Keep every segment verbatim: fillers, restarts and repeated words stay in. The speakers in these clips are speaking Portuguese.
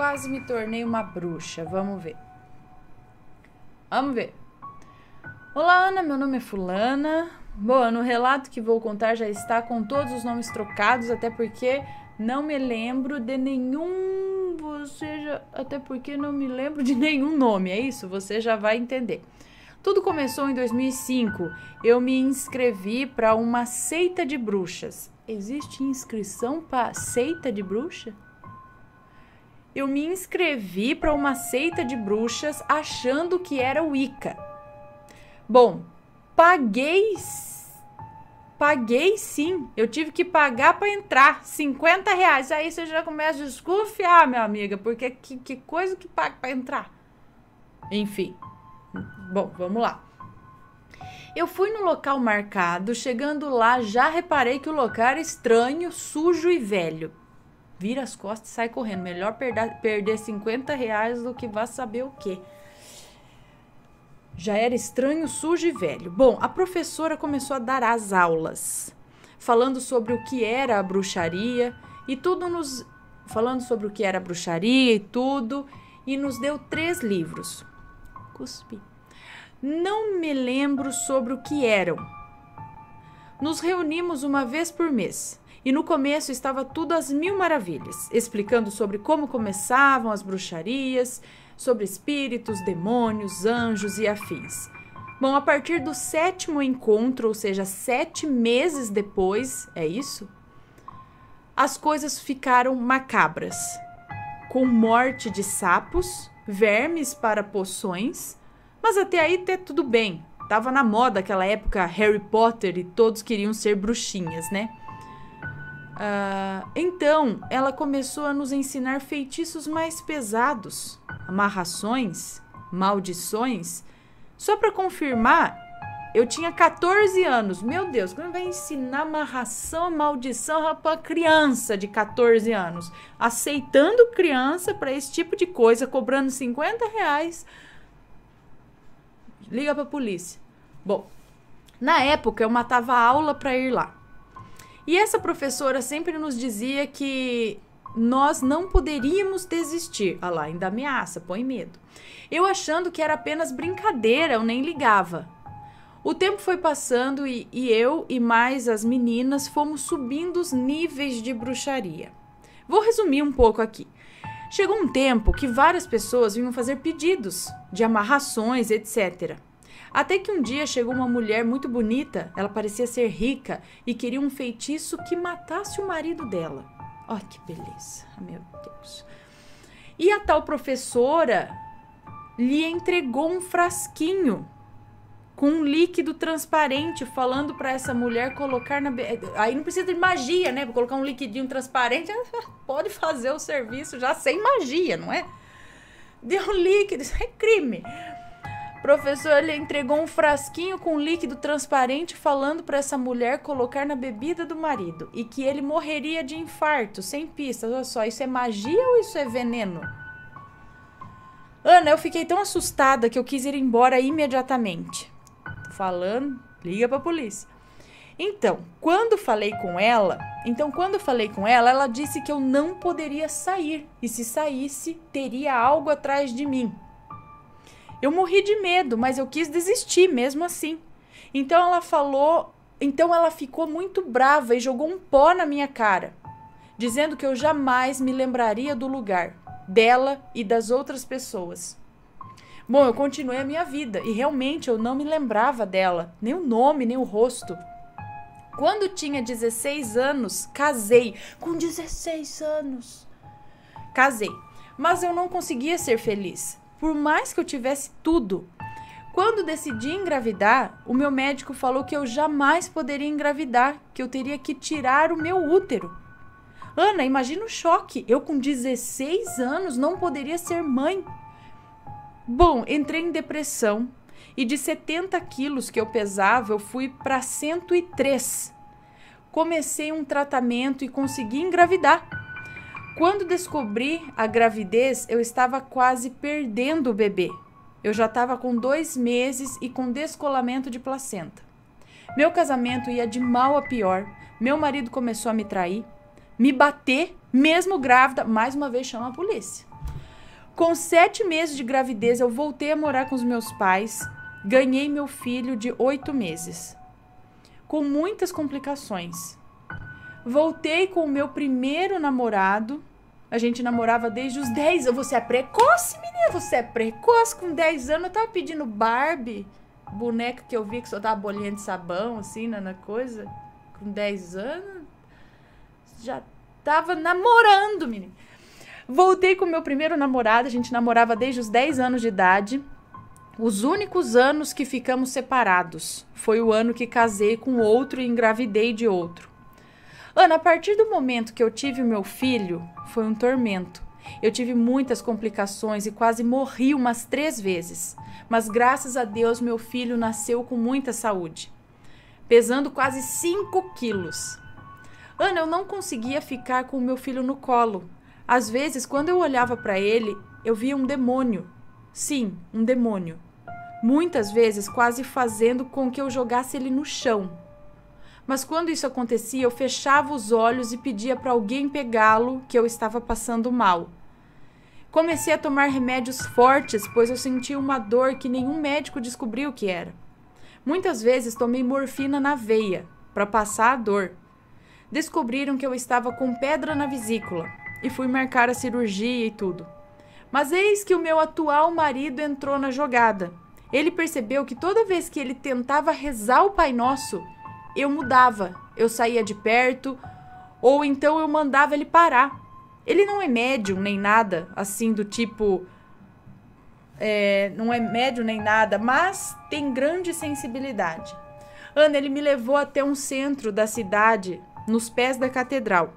quase me tornei uma bruxa. Vamos ver. Vamos ver. Olá, Ana, meu nome é fulana. Bom, no relato que vou contar já está com todos os nomes trocados, até porque não me lembro de nenhum... Você já... Até porque não me lembro de nenhum nome, é isso? Você já vai entender. Tudo começou em dois mil e cinco. Eu me inscrevi para uma seita de bruxas. Existe inscrição para seita de bruxa? Eu me inscrevi para uma seita de bruxas achando que era Wicca. Bom, paguei... Paguei sim. Eu tive que pagar para entrar. cinquenta reais. Aí você já começa a desconfiar, minha amiga. Porque que, que coisa que paga para entrar? Enfim. Bom, vamos lá. Eu fui no local marcado, chegando lá já reparei que o local era estranho, sujo e velho. Vira as costas e sai correndo. Melhor perder, perder cinquenta reais do que vá saber o quê. Já era estranho, sujo e velho. Bom, a professora começou a dar as aulas, falando sobre o que era a bruxaria e tudo nos... Falando sobre o que era a bruxaria e tudo, e nos deu três livros. Cuspi. Não me lembro sobre o que eram. Nos reunimos uma vez por mês e no começo estava tudo às mil maravilhas, explicando sobre como começavam as bruxarias, sobre espíritos, demônios, anjos e afins. Bom, a partir do sétimo encontro, ou seja, sete meses depois, é isso? As coisas ficaram macabras, com morte de sapos, vermes para poções, mas até aí até tudo bem. Tava na moda aquela época Harry Potter e todos queriam ser bruxinhas, né? Uh, então, ela começou a nos ensinar feitiços mais pesados, amarrações, maldições. Só para confirmar, eu tinha quatorze anos. Meu Deus, como vai ensinar amarração, maldição para criança de quatorze anos? Aceitando criança para esse tipo de coisa, cobrando cinquenta reais. Liga para a polícia. Bom, na época eu matava a aula para ir lá. E essa professora sempre nos dizia que nós não poderíamos desistir. Ah lá, ainda ameaça, põe medo. Eu achando que era apenas brincadeira, eu nem ligava. O tempo foi passando e, e eu e mais as meninas fomos subindo os níveis de bruxaria. Vou resumir um pouco aqui. Chegou um tempo que várias pessoas vinham fazer pedidos de amarrações, etcétera. Até que um dia chegou uma mulher muito bonita, ela parecia ser rica e queria um feitiço que matasse o marido dela. Olha que beleza, meu Deus. E a tal professora lhe entregou um frasquinho com um líquido transparente, falando para essa mulher colocar na... Be... Aí não precisa de magia, né? Para colocar um liquidinho transparente, pode fazer o serviço já sem magia, não é? Deu um líquido, isso é crime. O professor lhe entregou um frasquinho com líquido transparente, falando para essa mulher colocar na bebida do marido e que ele morreria de infarto, sem pistas. Olha só, isso é magia ou isso é veneno? Ana, eu fiquei tão assustada que eu quis ir embora imediatamente. Falando, liga pra polícia. Então, quando falei com ela, então quando falei com ela, ela disse que eu não poderia sair e se saísse, teria algo atrás de mim. Eu morri de medo, mas eu quis desistir mesmo assim. Então ela falou, então ela ficou muito brava e jogou um pó na minha cara, dizendo que eu jamais me lembraria do lugar, dela e das outras pessoas. Bom, eu continuei a minha vida e realmente eu não me lembrava dela, nem o nome, nem o rosto. Quando tinha dezesseis anos, casei. Com dezesseis anos. Casei. Mas eu não conseguia ser feliz, por mais que eu tivesse tudo. Quando decidi engravidar, o meu médico falou que eu jamais poderia engravidar, que eu teria que tirar o meu útero. Ana, imagina o choque. Eu com dezesseis anos não poderia ser mãe. Bom, entrei em depressão e de setenta quilos que eu pesava, eu fui para cento e três. Comecei um tratamento e consegui engravidar. Quando descobri a gravidez, eu estava quase perdendo o bebê. Eu já estava com dois meses e com descolamento de placenta. Meu casamento ia de mal a pior. Meu marido começou a me trair, me bater, mesmo grávida. Mais uma vez chama a polícia. Com sete meses de gravidez, eu voltei a morar com os meus pais. Ganhei meu filho de oito meses. Com muitas complicações. Voltei com o meu primeiro namorado. A gente namorava desde os dez anos. Você é precoce, menina? Você é precoce? Com dez anos eu tava pedindo Barbie. Boneca que eu vi que só tava bolinha de sabão, assim, na, na coisa. Com dez anos. Já tava namorando, menina. Voltei com o meu primeiro namorado. A gente namorava desde os dez anos de idade. Os únicos anos que ficamos separados. Foi o ano que casei com outro e engravidei de outro. Ana, a partir do momento que eu tive o meu filho, foi um tormento. Eu tive muitas complicações e quase morri umas três vezes. Mas graças a Deus, meu filho nasceu com muita saúde. Pesando quase cinco quilos. Ana, eu não conseguia ficar com o meu filho no colo. Às vezes, quando eu olhava para ele, eu via um demônio. Sim, um demônio. Muitas vezes quase fazendo com que eu jogasse ele no chão. Mas quando isso acontecia, eu fechava os olhos e pedia para alguém pegá-lo, que eu estava passando mal. Comecei a tomar remédios fortes, pois eu sentia uma dor que nenhum médico descobriu o que era. Muitas vezes tomei morfina na veia, para passar a dor. Descobriram que eu estava com pedra na vesícula e fui marcar a cirurgia e tudo. Mas eis que o meu atual marido entrou na jogada. Ele percebeu que toda vez que ele tentava rezar o Pai Nosso, eu mudava, eu saía de perto, ou então eu mandava ele parar. Ele não é médium nem nada, assim do tipo, é, não é médium nem nada, mas tem grande sensibilidade. Ana, ele me levou até um centro da cidade, nos pés da catedral.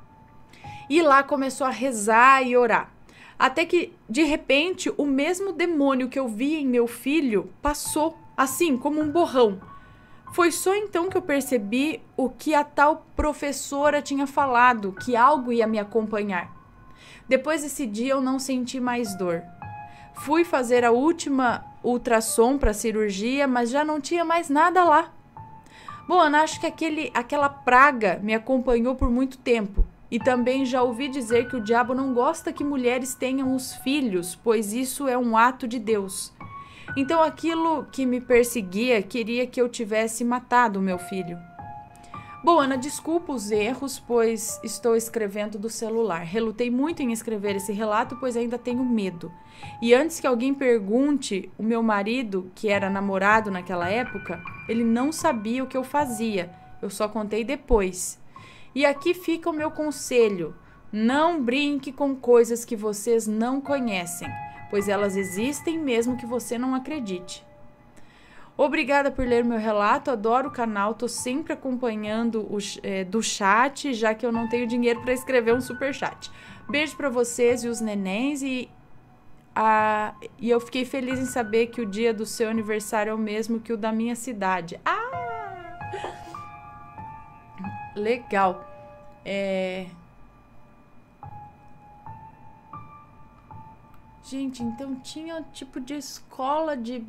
E lá começou a rezar e orar. Até que, de repente, o mesmo demônio que eu vi em meu filho passou, assim, como um borrão. Foi só então que eu percebi o que a tal professora tinha falado, que algo ia me acompanhar. Depois desse dia eu não senti mais dor. Fui fazer a última ultrassom para a cirurgia, mas já não tinha mais nada lá. Bom, Ana, acho que aquele, aquela praga me acompanhou por muito tempo. E também já ouvi dizer que o diabo não gosta que mulheres tenham os filhos, pois isso é um ato de Deus. Então aquilo que me perseguia queria que eu tivesse matado o meu filho. Bom, Ana, desculpa os erros, pois estou escrevendo do celular. Relutei muito em escrever esse relato, pois ainda tenho medo. E antes que alguém pergunte, o meu marido, que era namorado naquela época, ele não sabia o que eu fazia. Eu só contei depois. E aqui fica o meu conselho. Não brinque com coisas que vocês não conhecem, pois elas existem mesmo que você não acredite. Obrigada por ler meu relato, adoro o canal, tô sempre acompanhando o, é, do chat, já que eu não tenho dinheiro para escrever um superchat. Beijo para vocês e os nenéns, e, a, e eu fiquei feliz em saber que o dia do seu aniversário é o mesmo que o da minha cidade. Ah! Legal. É... Gente, então tinha tipo de escola de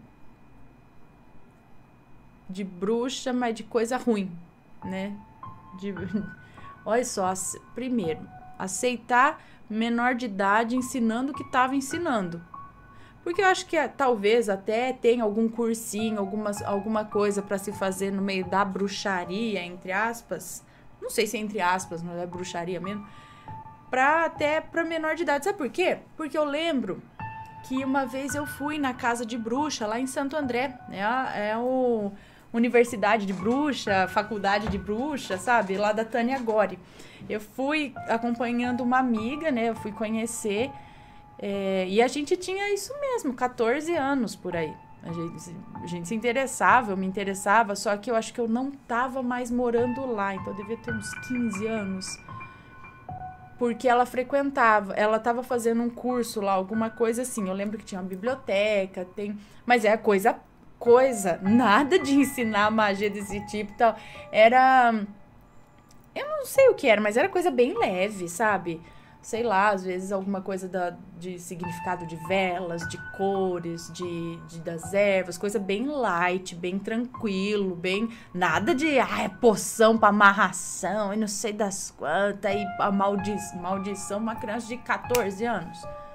de bruxa, mas de coisa ruim, né? De... Olha só, primeiro, aceitar menor de idade ensinando o que estava ensinando. Porque eu acho que talvez até tenha algum cursinho, algumas, alguma coisa para se fazer no meio da bruxaria, entre aspas. Não sei se é entre aspas, não é bruxaria mesmo. Pra, até para menor de idade. Sabe por quê? Porque eu lembro que uma vez eu fui na casa de bruxa lá em Santo André. É a, é o Universidade de Bruxa, Faculdade de Bruxa, sabe? Lá da Tânia Gori. Eu fui acompanhando uma amiga, né? Eu fui conhecer. É, e a gente tinha isso mesmo, catorze anos por aí. A gente, a gente se interessava, eu me interessava, só que eu acho que eu não tava mais morando lá, então eu devia ter uns quinze anos. Porque ela frequentava, ela tava fazendo um curso lá, alguma coisa assim. Eu lembro que tinha uma biblioteca, tem, mas é coisa, coisa, nada de ensinar magia desse tipo e tal. Era, eu não sei o que era, mas era coisa bem leve, sabe? Sei lá, às vezes alguma coisa da, de significado de velas, de cores, de, de das ervas, coisa bem light, bem tranquilo, bem... Nada de, ah, é poção pra amarração e não sei das quantas, e a maldi, maldição, uma criança de catorze anos,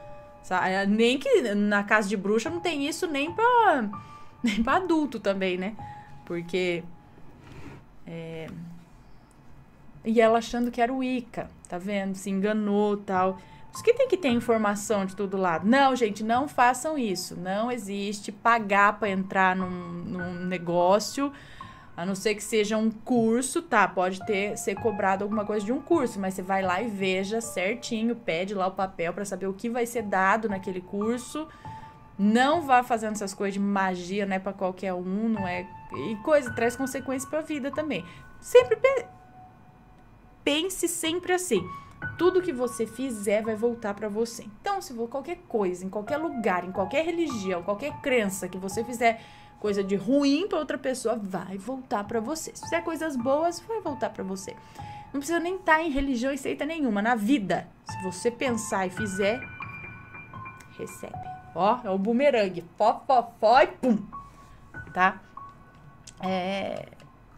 Sabe? Nem que na casa de bruxa não tem isso nem pra, nem pra adulto também, né? Porque... É... E ela achando que era o Wicca, tá vendo? Se enganou e tal. Por isso que tem que ter informação de todo lado. Não, gente, não façam isso. Não existe pagar pra entrar num, num negócio... A não ser que seja um curso, tá? Pode ter ser cobrado alguma coisa de um curso, mas você vai lá e veja certinho, pede lá o papel pra saber o que vai ser dado naquele curso. Não vá fazendo essas coisas de magia, não é pra qualquer um, não é... E coisa, traz consequências pra vida também. Sempre pe... pense sempre assim. Tudo que você fizer vai voltar pra você. Então, se for qualquer coisa, em qualquer lugar, em qualquer religião, qualquer crença que você fizer... coisa de ruim pra outra pessoa, vai voltar pra você. Se fizer coisas boas, vai voltar pra você. Não precisa nem estar em religião e seita nenhuma. Na vida, se você pensar e fizer, recebe. Ó, é o bumerangue. Fó, fó, fó e pum. Tá? É...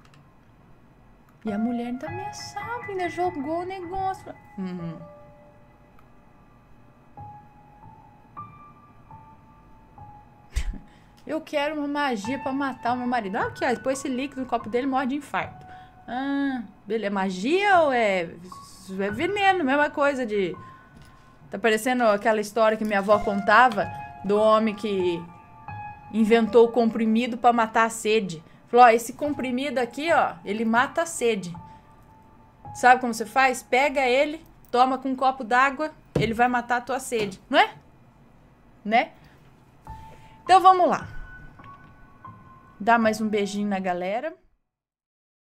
E a mulher ainda ameaçava, ainda jogou o negócio. Uhum. Eu quero uma magia pra matar o meu marido. Ah, aqui, ó, depois esse líquido no copo dele morre de infarto. Ah, beleza. É magia ou é... É veneno, mesma coisa de... Tá parecendo aquela história que minha avó contava do homem que inventou o comprimido pra matar a sede. Falou, ó, esse comprimido aqui, ó, ele mata a sede. Sabe como você faz? Pega ele, toma com um copo d'água, ele vai matar a tua sede. Não é? Né? Então vamos lá. Dá mais um beijinho na galera.